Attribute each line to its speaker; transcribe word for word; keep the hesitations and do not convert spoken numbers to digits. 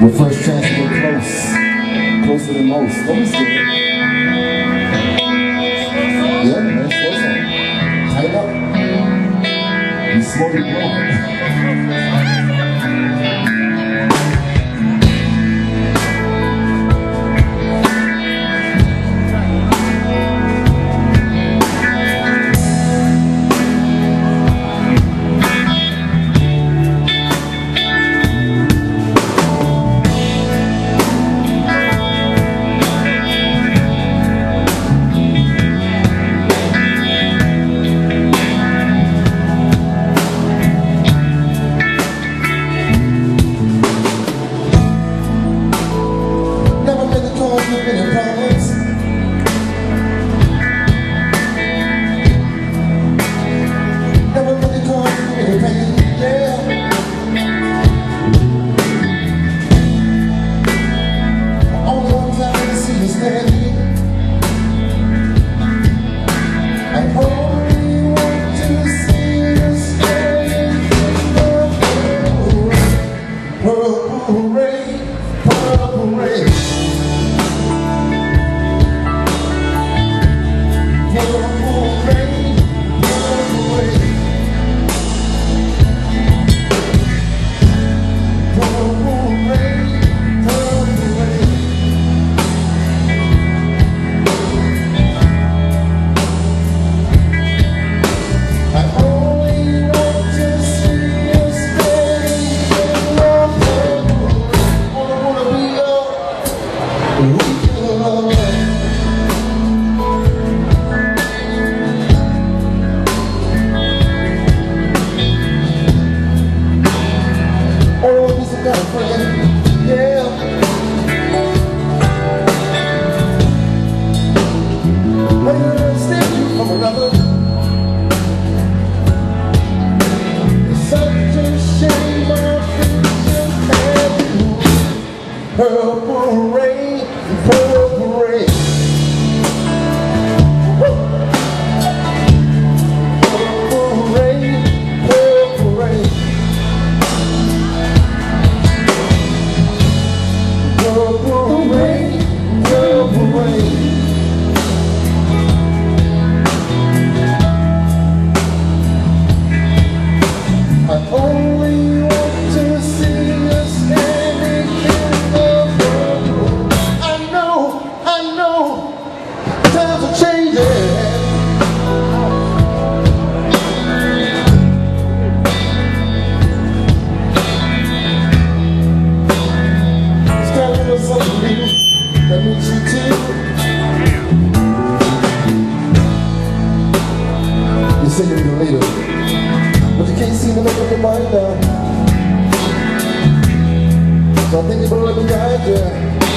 Speaker 1: Your first chance to get close, closer than most. Don't be scared. Yeah, man, slow song. Tighten up. You slowly blow. Purple rain, purple rain. Purple rain, purple rain. Purple rain, purple rain. I only want to see you standing in the purple. I know, I know, times are changing. It's time to do something new that means you too. You say you'll be the leader, but you can't seem to make up your mind now. So I think you better let me guide you.